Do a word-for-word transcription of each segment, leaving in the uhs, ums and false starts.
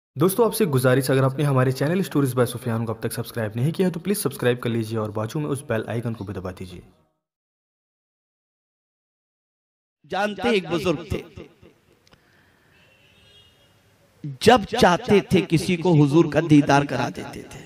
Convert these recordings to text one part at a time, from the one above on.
दोस्तों आपसे गुजारिश, अगर आपने हमारे चैनल स्टोरीज बाय सुफियान को अब तक सब्सक्राइब नहीं किया है तो प्लीज़ सब्सक्राइब कर लीजिए और बाजू में उस बेल आइकन को भी दबा दीजिए। जानते एक बुजुर्ग थे, जब चाहते थे किसी को हुजूर का दीदार करा देते थे।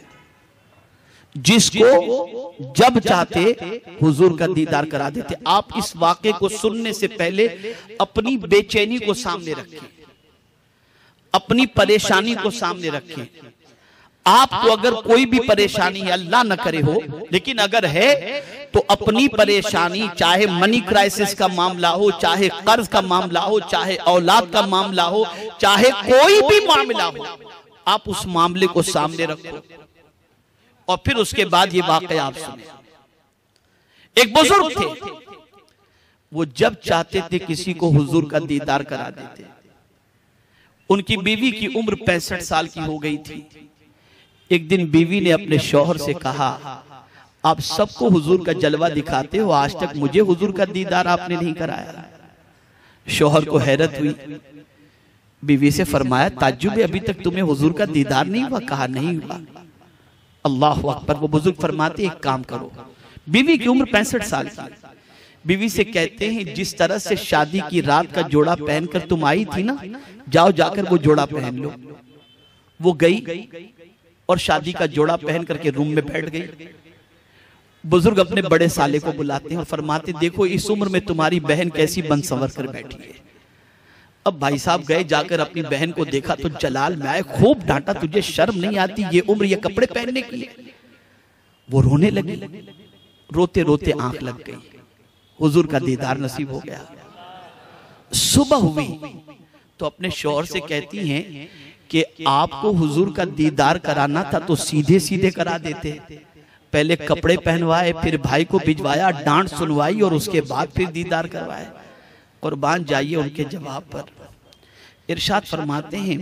जिसको जब चाहते हुजूर का दीदार करा देते। आप इस वाक़े को सुनने से पहले अपनी बेचैनी को सामने रखें, अपनी परेशानी को सामने रखें। आपको अगर कोई भी परेशानी है, अल्लाह न करे हो, लेकिन अगर है तो अपनी परेशानी, चाहे मनी क्राइसिस का मामला हो, चाहे कर्ज का मामला हो, चाहे औलाद का मामला हो, चाहे कोई भी मामला हो, आप उस मामले को सामने रखो और फिर उसके बाद ये वाकया आप सुने। एक बुजुर्ग थे, वो जब चाहते थे किसी को हुजूर का दीदार करा देते। उनकी बीवी की उम्र पैंसठ साल की हो गई थी। एक दिन बीवी ने अपने शौहर से कहा, आप सबको हुजूर का जलवा दिखाते हो, आज तक मुझे हुजूर का दीदार आपने नहीं कराया। शौहर को हैरत हुई, बीवी से फरमाया, ताज्जुब, अभी तक तुम्हें हुजूर का दीदार नहीं हुआ? कहा नहीं हुआ। अल्लाह अकबर। वो बुजुर्ग फरमाते, एक काम करो, बीवी की उम्र पैंसठ साल की, बीवी से कहते हैं, जिस तरह से शादी की रात का जोड़ा पहनकर तुम आई थी ना, जाओ जाकर वो जोड़ा पहन लो। वो गई और शादी का जोड़ा पहन करके रूम में बैठ गई। बुजुर्ग अपने बड़े साले को बुलाते हैं और फरमाते, देखो इस उम्र में तुम्हारी बहन कैसी बन संवर कर बैठी है। अब भाई साहब गए, जाकर अपनी बहन को देखा तो जलाल में आए, खूब डांटा, तुझे शर्म नहीं आती, ये उम्र ये कपड़े पहनने के लिए? वो रोने लगी, रोते रोते आंख लग गई। हुजूर का दीदार नसीब हो गया। सुबह हुई तो अपने शौहर से कहती हैं कि आपको हुजूर का दीदार कराना था तो सीधे सीधे करा देते, पहले कपड़े पहनवाए, फिर भाई को भिजवाया, डांट सुनवाई और उसके बाद फिर दीदार करवाए। कुर्बान जाइए उनके जवाब पर। इरशाद फरमाते हैं,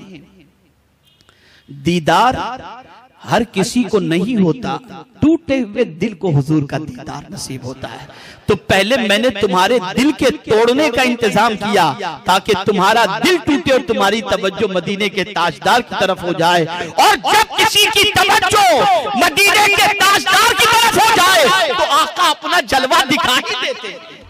दीदार हर किसी को नहीं होता, टूटे हुए दिल को हुजूर का दीदार नसीब होता है। तो पहले मैंने तुम्हारे दिल के तोड़ने का इंतजाम किया ताकि तुम्हारा दिल टूटे और तुम्हारी तवज्जो मदीने के ताजदार की तरफ हो जाए। और जब किसी की तवज्जो मदीने के ताजदार की तरफ हो जाए तो आका अपना जलवा दिखा ही देते।